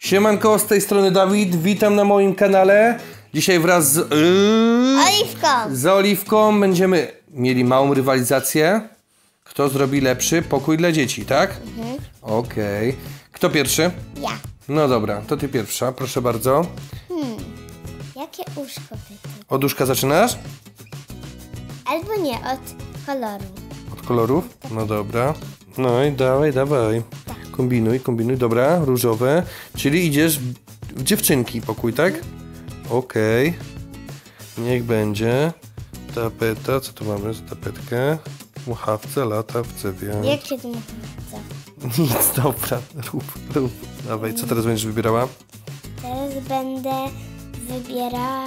Siemanko, z tej strony Dawid, witam na moim kanale. Dzisiaj wraz z Oliwką będziemy mieli małą rywalizację. Kto zrobi lepszy pokój dla dzieci, tak? Mhm. Okej. Kto pierwszy? Ja. No dobra, to ty pierwsza, proszę bardzo. Jakie łóżko by to? Od łóżka zaczynasz? Albo nie, od koloru. Od kolorów? No dobra. No i dawaj. Tak. Kombinuj, dobra, różowe. Czyli idziesz w dziewczynki pokój, tak? Okej. Niech będzie. Tapeta, co tu mamy za tapetkę? Muchawce, latawce, więc... Jak się tu mówi? Nic, dobra, rób. Dawaj, co teraz będziesz wybierała? Teraz będę wybierała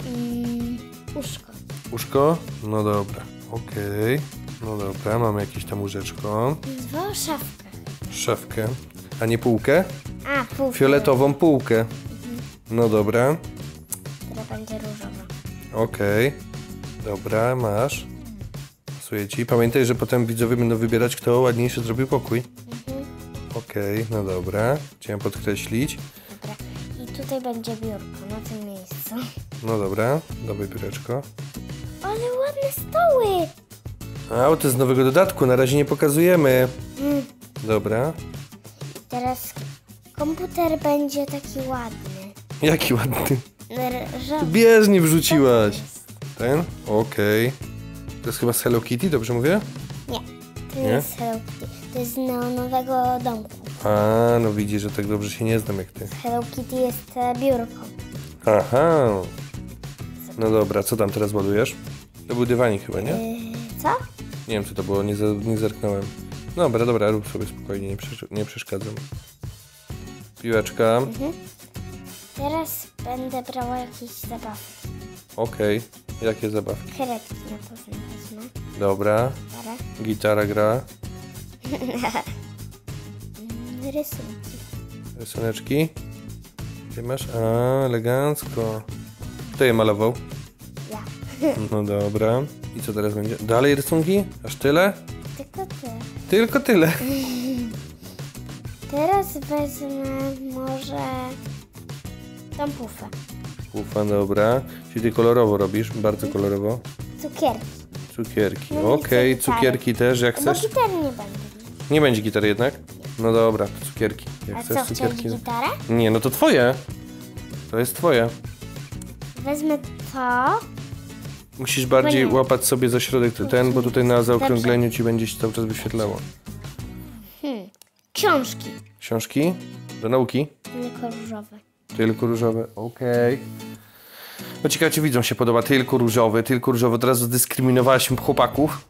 łóżko. Łóżko? No dobra, okej. No dobra, mamy jakieś tam łóżeczko. Zwoła szafkę. Szafkę. A nie półkę? A, półkę. Fioletową półkę. No dobra. Która będzie różowa. Okej. Dobra, masz. Pasuje ci. Pamiętaj, że potem widzowie będą wybierać, kto ładniejszy zrobił pokój. Okej, no dobra. Chciałem podkreślić. Dobra. I tutaj będzie biurko, na tym miejscu. No dobra, dawaj biureczko. Ale ładne stoły! A, to z nowego dodatku, na razie nie pokazujemy. Dobra. Teraz komputer będzie taki ładny. Jaki ładny. Różowy. Bieżnie wrzuciłaś. Ten? Okej. To jest chyba z Hello Kitty, dobrze mówię? Nie, to nie Nie? jest Hello Kitty. To jest z neonowego domku. A, no widzisz, że tak dobrze się nie znam jak ty. Hello Kitty jest biurko. Aha. No dobra, co tam teraz ładujesz? To był dywanik chyba, nie? Co? Nie wiem, co to było, nie zerknąłem. Dobra, rób sobie spokojnie, nie przeszkadzam. Piłeczka. Teraz będę brała jakieś zabawki. Okej. Jakie zabawki? Kredki na pewno wezmę. Dobra. Dobra. Gitara gra. Rysunki. Rysuneczki. Gdzie masz? A, elegancko. Kto je malował? Ja. No dobra. I co teraz będzie? Dalej rysunki? Aż tyle? Tylko ty. Tylko tyle. Teraz wezmę może tą pufę. Ufa, dobra. Czyli ty kolorowo robisz, bardzo kolorowo. Cukierki. Cukierki. No i Okej, gitary. cukierki też, jak Bo chcesz. gitary nie będę. Nie będzie gitary jednak? No dobra, to cukierki. Jak A chcesz co, chciałeś gitarę? Nie, no to twoje. To jest twoje. Wezmę to. Musisz bardziej nie. łapać sobie za środek ten, bo tutaj na zaokrągleniu ci będzie się cały czas wyświetlało. Książki. Książki? Do nauki? Tylko różowe. Tylko różowe, okej. No ciekawe, czy widzom się podoba tylko różowy. Teraz zdyskryminałaś chłopaków.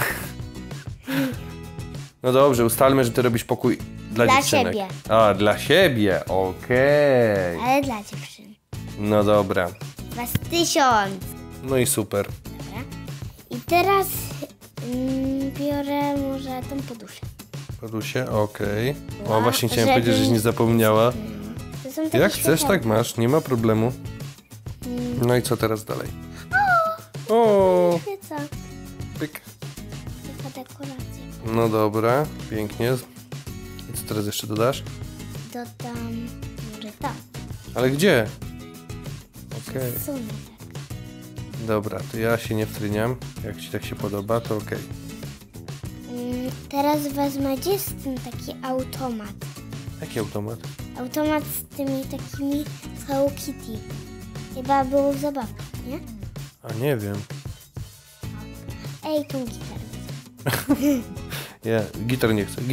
No dobrze, ustalmy, że ty robisz pokój dla dziewczynek. siebie. A, dla siebie, okej. Ale dla dziewczyn. No dobra. Was 1000. No i super. Dobra. I teraz biorę może tą poduszkę. Podusie, okej. O, Ła, właśnie chciałem żeby- powiedzieć, żeś nie zapomniała. To są takie Jak chcesz, światełka. tak masz, nie ma problemu. No i co teraz dalej? O, Świeca. pyk. Taka dekoracja. No dobra, pięknie. I co teraz jeszcze dodasz? Dodam może to. Ale gdzie? Okej. Sunę tak. Dobra, to ja się nie wtryniam. Jak ci tak się podoba, to okej. Teraz wezmę, gdzie jest ten taki automat? Jaki automat? Automat z tymi takimi z Hello Kitty. Chyba było w zabawkach, nie? A nie wiem. Ej, tą gitarę. Ja, gitar nie chcę.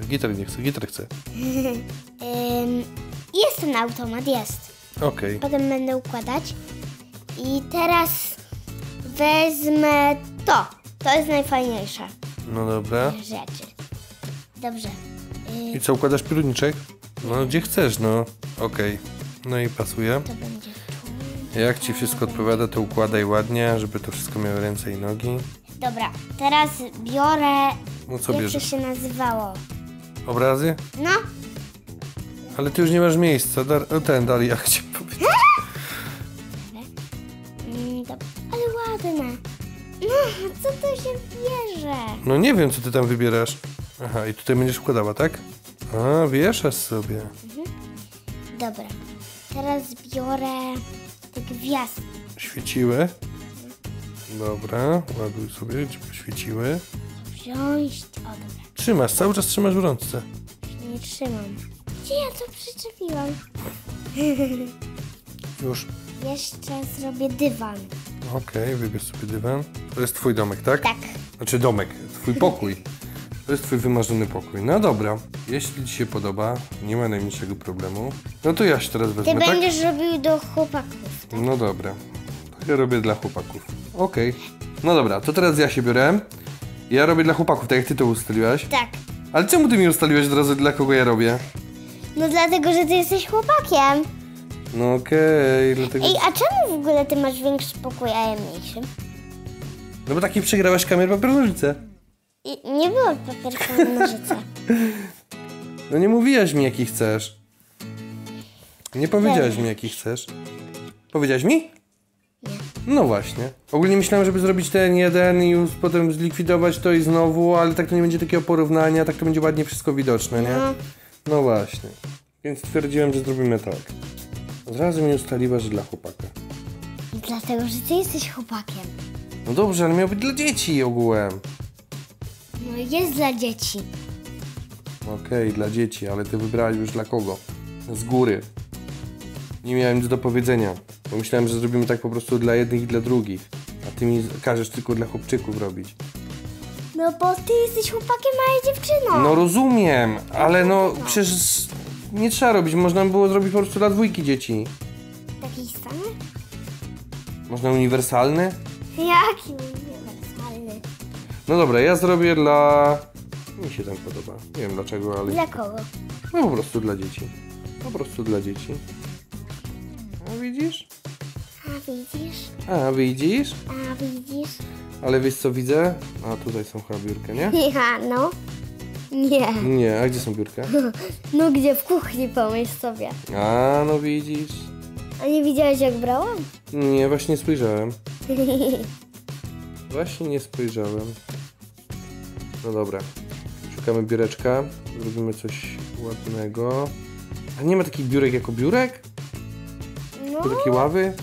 Jest ten automat, jest. Okej. Potem będę układać. I teraz wezmę to. To jest najfajniejsza No dobra. rzeczy. Dobrze. I co, układasz pierniczek? No gdzie chcesz, no. Okej. No i pasuje. To będzie tu. Jak ci wszystko odpowiada, to układaj ładnie, żeby to wszystko miało ręce i nogi. Dobra, teraz biorę. No co Jak to bierzesz? się nazywało? Obrazy? No, Ale ty już nie masz miejsca. Dali, jak ci powiedzieć. dobra. Ale ładne. No, co to się bierze? No nie wiem, co ty tam wybierasz. Aha, i tutaj będziesz układała, tak? A, wieszasz sobie. Dobra. Teraz biorę te gwiazdy. Świeciły? Dobra, ładuj sobie, żeby świeciły. Wziąć. O, dobra. Trzymasz, cały czas trzymasz w rączce. Nie trzymam. Gdzie ja to przyczepiłam? Już. Jeszcze zrobię dywan. Okej, wybierz sobie dywan. To jest twój domek, tak? Tak. Znaczy domek, twój pokój. To jest twój wymarzony pokój. No dobra, jeśli ci się podoba, nie ma najmniejszego problemu. No to ja się teraz wezmę, Ty tak? będziesz robił do chłopaków. No dobra, to ja robię dla chłopaków. Okej. No dobra, to teraz ja się biorę. Ja robię dla chłopaków, tak jak ty to ustaliłaś. Tak. Ale czemu ty mi ustaliłeś od razu, dla kogo ja robię? No dlatego, że ty jesteś chłopakiem. No okej, dlatego... Ej, a czemu w ogóle ty masz większy pokój, a ja mniejszy? No bo taki przegrałaś kamień papier nożyce. I nie było papierka na nożyce. No nie mówiłaś mi, jaki chcesz. Nie powiedziałaś mi, jaki chcesz. Powiedziałaś mi? Nie. No właśnie. Ogólnie myślałem, żeby zrobić ten jeden i już potem zlikwidować to i znowu, ale tak to nie będzie takiego porównania, tak to będzie ładnie wszystko widoczne, nie? No. No właśnie. Więc stwierdziłem, że zrobimy tak. Od razu mi ustaliła, że dla chłopaka. Dlatego, że ty jesteś chłopakiem. No dobrze, ale miał być dla dzieci ogółem. No jest dla dzieci. Okej, dla dzieci, ale ty wybrałeś już dla kogo? Z góry. Nie miałem nic do powiedzenia. Bo myślałem, że zrobimy tak po prostu dla jednych i dla drugich. A ty mi każesz tylko dla chłopczyków robić. No bo ty jesteś chłopakiem, a ja dziewczyną. No rozumiem, ale no przecież nie trzeba robić. Można by było zrobić po prostu dla dwójki dzieci. Taki sam? Można uniwersalny? Jaki uniwersalny. No dobra, ja zrobię dla... Mi się ten podoba. Nie wiem dlaczego, ale... Dla kogo? No po prostu dla dzieci. Po prostu dla dzieci. A widzisz? A widzisz? A widzisz? A widzisz? Ale wiesz co widzę? A tutaj są chyba biurka, nie? Ja, no. Nie. Nie, a gdzie są biurka? No gdzie? W kuchni pomyśl sobie. A no widzisz? A nie widziałeś jak brałam? Nie, właśnie nie spojrzałem. Właśnie nie spojrzałem. No dobra. Szukamy biureczka. Zrobimy coś ładnego. A nie ma takich biurek jako biurek? No. To takie ławy?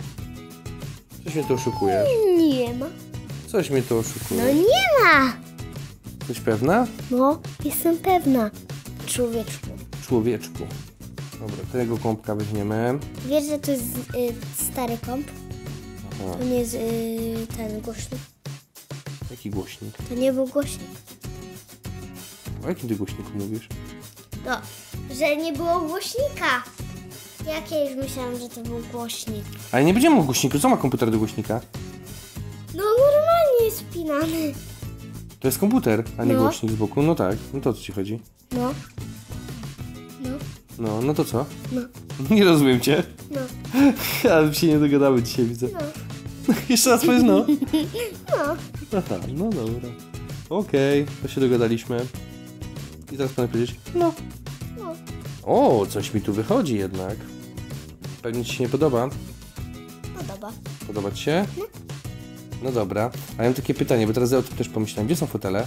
Coś mnie to oszukujesz. Nie ma. Coś mnie to No oszukuje. nie ma. Coś pewna? No, jestem pewna. Człowieczku. Człowieczku. Dobra, tego kąpka weźmiemy. Wiesz, że to jest stary komp? Aha. To nie jest ten głośnik. Jaki głośnik? To nie był głośnik. O jakim ty głośniku mówisz? No, że nie było głośnika. Jak ja już myślałam, że to był głośnik. Ale nie będziemy o głośniku. Co ma komputer do głośnika? No normalnie jest wpinany. To jest komputer, a nie No. głośnik z boku. No tak. No to o co ci chodzi? No. No. No to co? No. Nie rozumiem cię. No. Ale się nie dogadamy dzisiaj, widzę. No. Jeszcze raz powiedz no. No. Aha, no dobra. Okej, to się dogadaliśmy. I teraz pan powiedzieć, no. No. O, coś mi tu wychodzi jednak. Pewnie ci się nie podoba. Podoba. Podoba ci się? No dobra. A ja mam takie pytanie, bo teraz ja o tym też pomyślałem. Gdzie są fotele?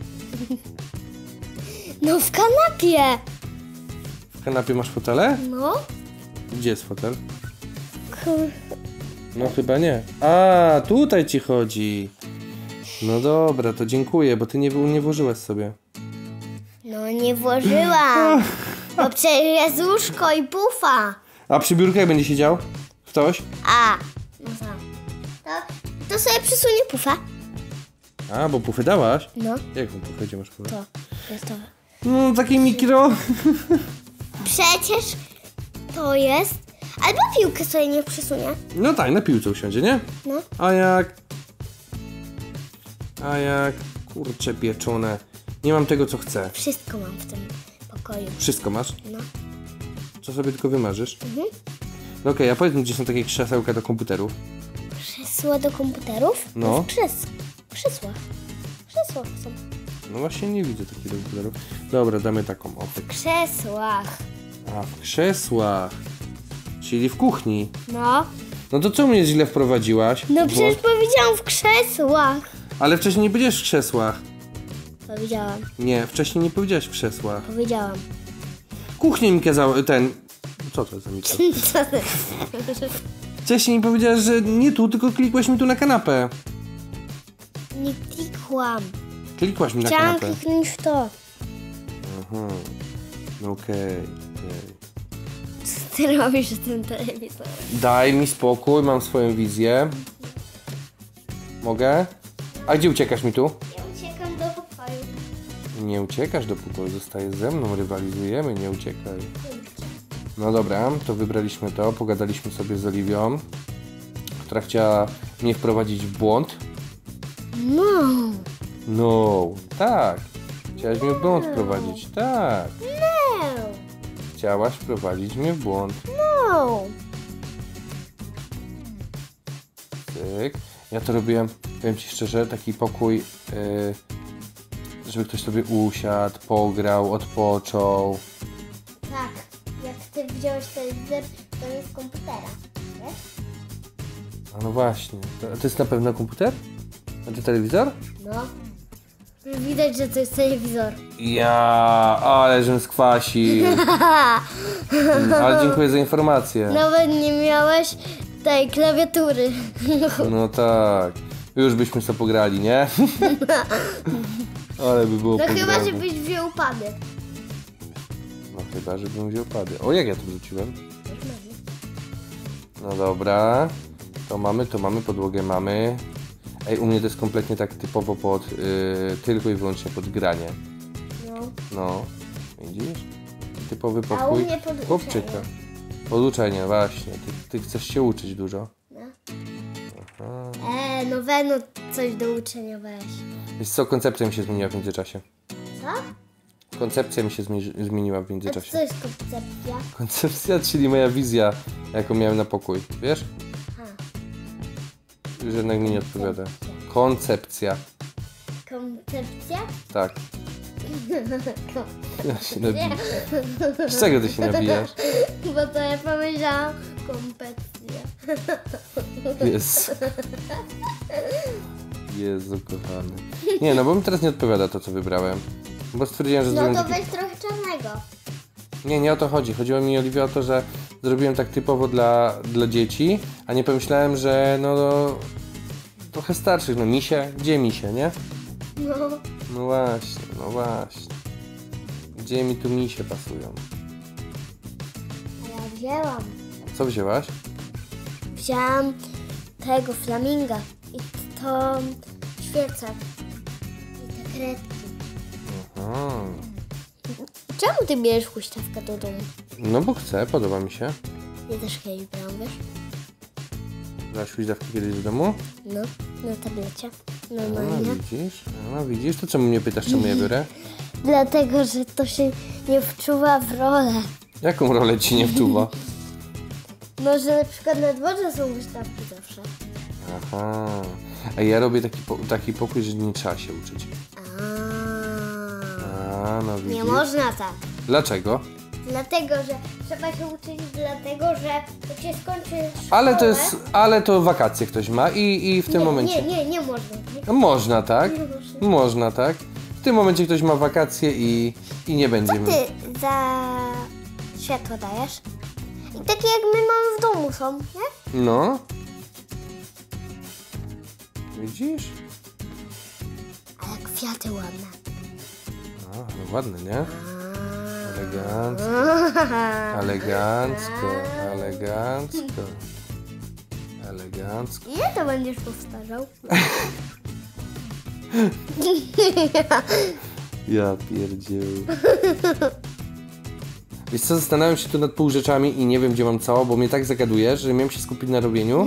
No w kanapie. W kanapie masz fotele? No. Gdzie jest fotel? Kur... No chyba nie. A, tutaj ci chodzi. No dobra, to dziękuję, bo ty nie włożyłaś sobie. No nie włożyłam. Bo przecież jest łóżko i pufa. A przy biurkach będzie siedział? Ktoś? A. No to sobie przysunie pufa. A, bo pufy dałaś? No. Jaką pufę? Gdzie masz pufę? To jest to. No, takie mikro. Przecież to jest... Albo piłkę sobie nie przysunie. No tak, na piłce usiądzie, nie? No. A jak... Kurcze pieczone. Nie mam tego, co chcę. Wszystko mam w tym pokoju. Wszystko masz? No. Co sobie tylko wymarzysz? Mhm. No okej, a powiedz mi, gdzie są takie krzesełka do komputerów? Krzesła do komputerów? No. W krzesłach. Krzesłach są. No właśnie nie widzę takich do komputerów. Dobra, damy taką optykę. W krzesłach. A, w krzesłach. Czyli w kuchni. No. No to co mnie źle wprowadziłaś? No przecież powiedziałam w krzesłach. Ale wcześniej nie powiedziałeś w krzesłach. Powiedziałam. Nie, wcześniej nie powiedziałeś w krzesłach. Powiedziałam. Kuchnię mi kazał, Co to jest za mikro? Co ty? Wcześniej mi powiedziałaś, że nie tu, tylko klikłaś mi tu na kanapę. Nie klikłam. Klikłaś mi na Chciałam kanapę. kliknąć w to. Aha. No okej. Co ty robisz z tym telewizorem? Daj mi spokój, mam swoją wizję. Mogę? A gdzie uciekasz mi tu? Ja uciekam do pokoju. Nie uciekasz do pokoju, zostajesz ze mną, rywalizujemy, nie uciekaj. No dobra, to wybraliśmy to, pogadaliśmy sobie z Oliwią, która chciała mnie wprowadzić w błąd. No. No, tak. Chciałaś mnie w błąd wprowadzić, tak. No. Chciałaś wprowadzić mnie w błąd. No. Tyk. Ja to robiłem, powiem Ci szczerze, taki pokój, żeby ktoś sobie usiadł, pograł, odpoczął. Tak. Jak ty wziąłeś telewizor, to jest komputera. Wiesz? A no właśnie. To jest na pewno komputer? Znaczy telewizor? No. Widać, że to jest telewizor. Ja, ale żem skwasił. Ale dziękuję za informację. Nawet nie miałeś tej klawiatury. No tak. Już byśmy sobie pograli, nie? Ale by było No chyba, pograne. żebyś wziął pady. No chyba, żebym wziął pady. O, jak ja to wrzuciłem? No dobra. To mamy, podłogę mamy. Ej, u mnie to jest kompletnie tak typowo pod, tylko i wyłącznie pod granie. No. No, widzisz? Typowy A u pokój mnie pod chłopczyka. uczenie. Pod uczenie, właśnie. Ty chcesz się uczyć dużo. No. Aha. No Wenu, coś do uczenia weź. Wiesz co, koncepcja mi się zmieniła w międzyczasie. Co? Koncepcja mi się zmieniła w A co międzyczasie. to jest koncepcja? Koncepcja, czyli moja wizja, jaką miałem na pokój. Wiesz? Aha. Już jednak mi nie odpowiada. Koncepcja. Koncepcja? Tak. Ja się nabiję. Z czego ty się nabijasz? Bo to ja powiedziałam kompetencja. Jezu. Jezu, kochany. Nie, no bo mi teraz nie odpowiada to, co wybrałem. Bo stwierdziłem, że No zrobię to taki... weź trochę czarnego. Nie o to chodzi. Chodziło mi, Oliwia, o to, że zrobiłem tak typowo dla dzieci, a nie pomyślałem, że no trochę starszych, no misie, gdzie misie, nie? No. No właśnie. Gdzie mi tu misie pasują? A ja wzięłam. Co wzięłaś? Wzięłam tego flaminga i to świecę. I te kredki. Aha. Czemu ty bierzesz huśtawkę do domu? No bo chcę, podoba mi się. Ja też kiedyś brałam, wiesz? Brałaś huśtawki kiedyś do domu? No, na tablecie. No Normalnie. widzisz? To czemu mnie pytasz, czemu ja biorę? Dlatego, że to się nie wczuwa w rolę. Jaką rolę ci nie wczuwa? No, że na przykład na dworze są huśtawki zawsze. Aha. A ja robię taki pokój, że nie trzeba się uczyć. A, no widzisz. Nie można tak. Dlaczego? Dlatego, że trzeba się uczyć, dlatego, że jak się skończy szkołę... Ale to wakacje ktoś ma i w tym momencie... Nie można. No, można, tak? Nie można. Można, tak? W tym momencie ktoś ma wakacje i nie będzie... Ty za światło dajesz? I takie jak my mamy w domu są, nie? No. Widzisz? Ale kwiaty ładne. A, no ładne, nie? Elegancko. Ile to będziesz powtarzał? Ja pierdził. Wiesz co, zastanawiam się tu nad pół rzeczami i nie wiem, gdzie mam całą, bo mnie tak zagadujesz, że miałem się skupić na robieniu,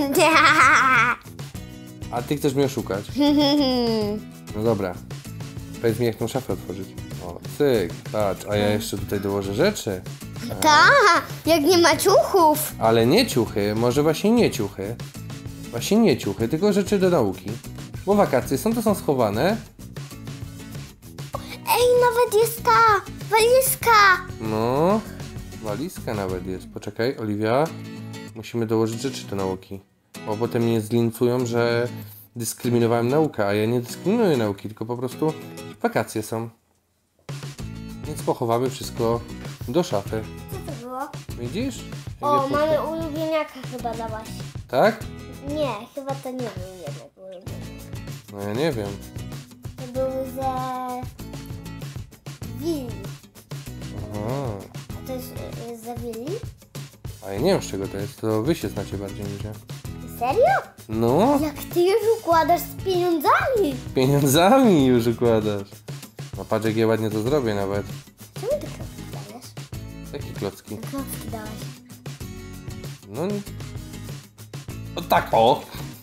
a ty chcesz mnie oszukać. No dobra. Powiedz mi, jak tą szafę otworzyć. O, cyk, patrz, a ja jeszcze tutaj dołożę rzeczy. Tak, jak nie ma ciuchów. Ale nie ciuchy, może właśnie nie ciuchy. Właśnie nie ciuchy, tylko rzeczy do nauki. Bo wakacje są, to są schowane. Ej, nawet jest ta walizka. No, walizka nawet jest. Poczekaj, Oliwia, musimy dołożyć rzeczy do nauki. Bo potem mnie zlincują, że dyskryminowałem naukę, a ja nie dyskryminuję nauki, tylko po prostu wakacje są. Więc pochowamy wszystko do szafy. Co to było? Widzisz? O, Jakie mamy ulubieniaka chyba dałaś. Tak? Nie, chyba to nie był jednak ulubieniak. No ja nie wiem. To był ze... Willi. Aha. A to jest za Willi? A ja nie wiem z czego to jest, to wy się znacie bardziej niż ja. Serio? No, Jak ty już układasz z pieniądzami? pieniądzami już układasz. No patrz jak ja ładnie to zrobię nawet. Czemu ty klocki dajesz? Jakie klocki? Klocki dałeś. No... O tak o!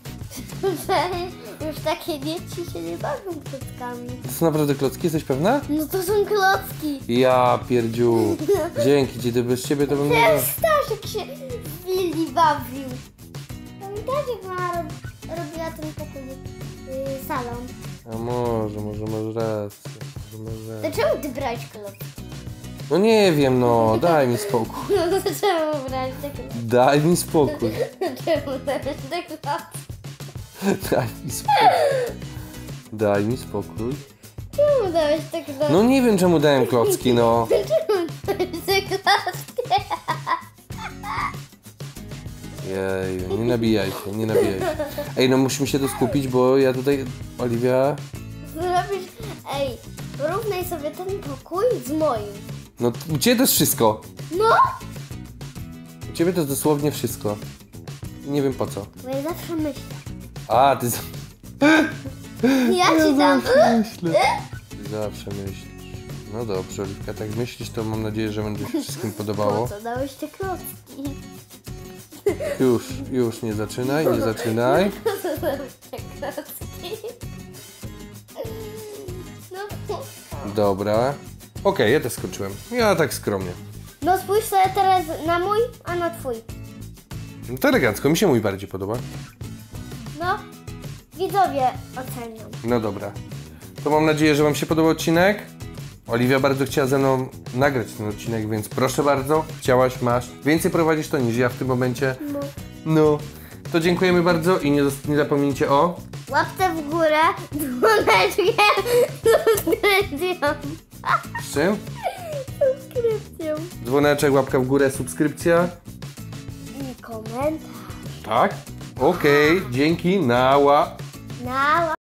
Już takie dzieci się nie bawią klockami. To są naprawdę klocki, jesteś pewna? No to są klocki. Ja pierdziu. Dzięki ci, bez ciebie to bym nie... Ten Staszek się w Willi bawił. Pamiętasz jak mama robiła ten pokój, salon? A może masz rację. Może masz To rację. czemu ty brałeś klocki? No nie wiem, no, daj mi spokój. No to czemu brałeś te klocki? Daj mi spokój. Czemu brałeś te klocki? Daj mi spokój. Daj mi spokój. Czemu dałeś te klocki? No nie wiem czemu dałem klocki, no. Czemu dałeś te klocki? Jej, nie nabijaj się, nie nabijaj się. Ej, no musimy się tu skupić, bo ja tutaj... Oliwia... Zrobisz... Ej, porównaj sobie ten pokój z moim. No u ciebie to jest wszystko. No! U ciebie to jest dosłownie wszystko. Nie wiem po co. Bo ja zawsze myślę. A, ty... Ja ci dam. myślę. Ty zawsze myślisz. No dobrze, Oliwka, tak myślisz, to mam nadzieję, że będzie się wszystkim podobało. Po co dałeś te klocki? Już, nie zaczynaj, nie zaczynaj. Po co dałeś te klocki? No, Dobra. Okej, ja też skończyłem. Ja tak skromnie. no spójrz sobie teraz na mój, a na twój. No to elegancko, mi się mój bardziej podoba. No, widzowie ocenią. No dobra. To mam nadzieję, że wam się podobał odcinek. Oliwia bardzo chciała ze mną nagrać ten odcinek, więc proszę bardzo, chciałaś, masz. Więcej prowadzisz to niż ja w tym momencie. No. No. To dziękujemy bardzo i nie zapomnijcie o... Łapce w górę, dzwoneczkiem, subskrypcją. Z czym? Subskrypcją. Dzwoneczek, łapka w górę, subskrypcja. I komentarz. Tak? Okej, dzięki, nała. Na